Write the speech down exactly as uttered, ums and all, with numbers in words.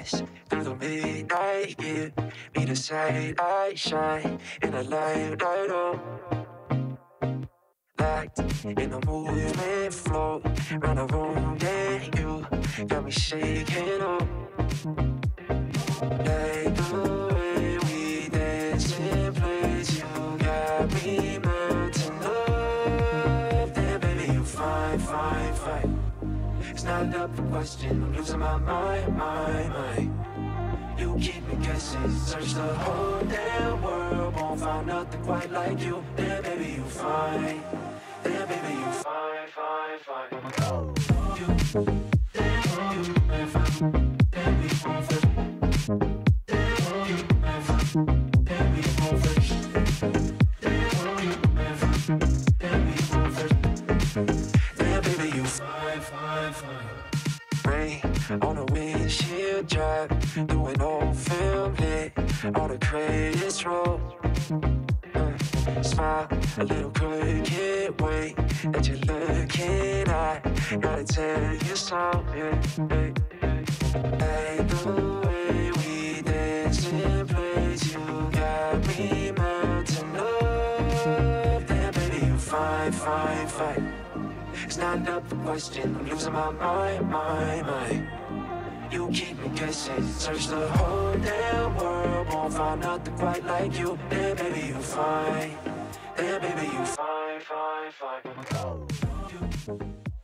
us through the midnight. Give me the sight I shine in a light light up. Locked in the movement flow round the room, yeah, you got me shaking up. Like the way we dance in place, you got me melting up. Then baby, you fine, fine, fine. It's not up for question, I'm losing my mind, mind, mind. You keep me guessing, search the whole damn world, won't find nothing quite like you. Then baby, you fine. Then baby, you fine, fine, fine. You, then you, then fine. Then we won't fit. Then you, then fine. Then we won't fit. Then you, then fine. Then we won't fit. Then baby, you fine, fine, fine. Rain on the windshield drive, doing old film lit on the credits roll. Uh, smile a little crooked way that you're looking at. Gotta tell you something. Hey, hey. Like the way we dance in place, you got me melting up. Then baby, you fine, fine, fine. It's not up for question, I'm losing my mind, mind, mind. You keep me guessing, search the whole damn world, won't find nothing quite like you. Then baby, you fine. Then baby, you fine, fine, fine. You